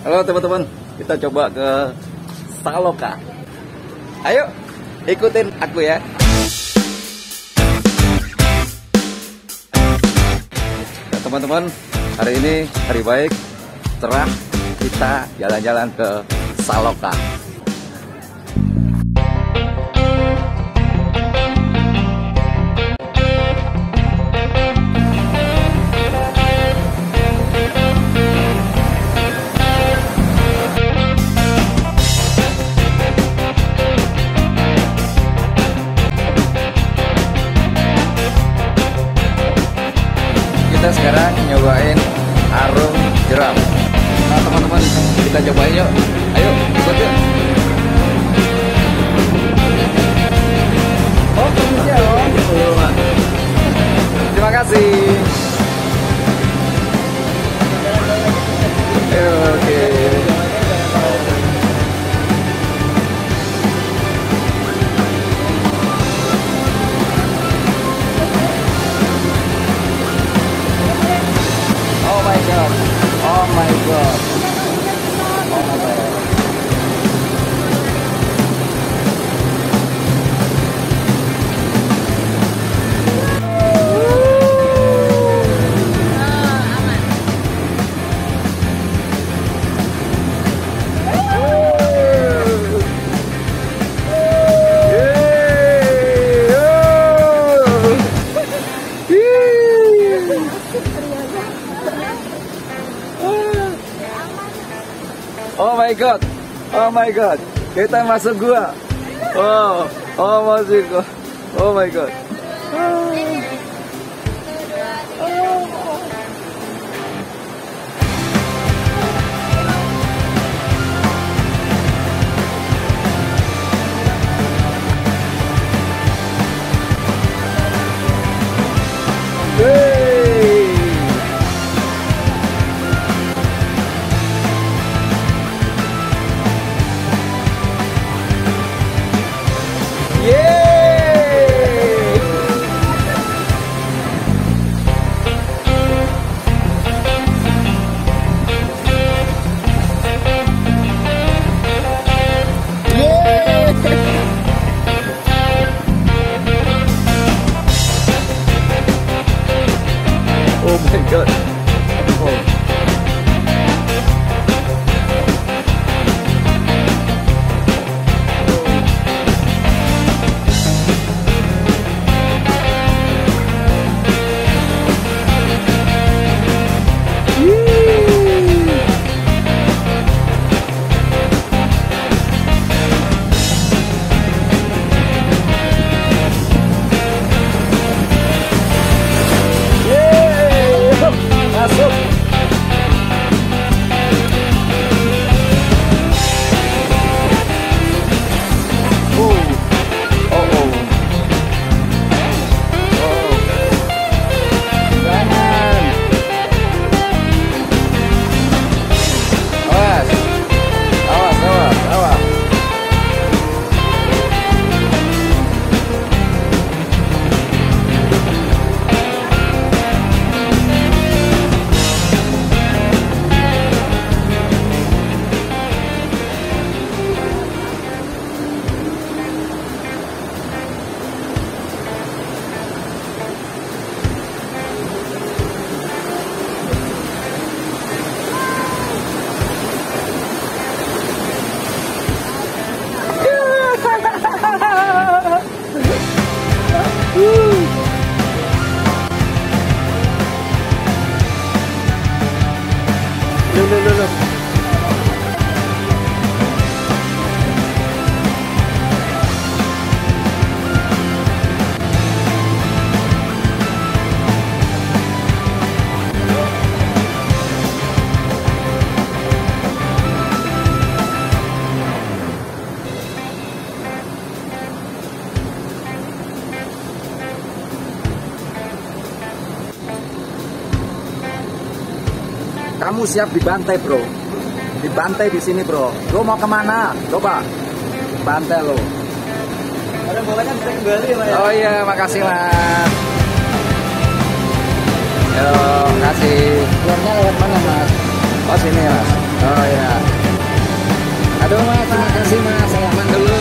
Halo teman-teman, kita coba ke Saloka. Ayo, ikutin aku ya. Ya teman-teman, hari ini hari baik, cerah, kita jalan-jalan ke Saloka. Kita sekarang nyobain arung jeram. Nah teman-teman, kita cobain yuk. Ayo ikut yuk. Oh bisa oh. Terima kasih. Oke. Oh my god. Oh my god. Oh my god. Oh my god, oh my god, kita masuk gua. Oh masuk gua. Oh my god. Oh my god. Oh. Masuk. Jangan. Awas. Look. Kamu siap dibantai bro, dibantai di sini bro. Lo mau kemana? Coba bantai lo. Ada bolanya bisa kembali ya, Pak ya? Oh iya, makasih mas. Yo, kasih. Keluarnya lewat mana, Mas? Oh sini mas. Oh ya. Aduh mas, terima kasih mas. Salaman dulu.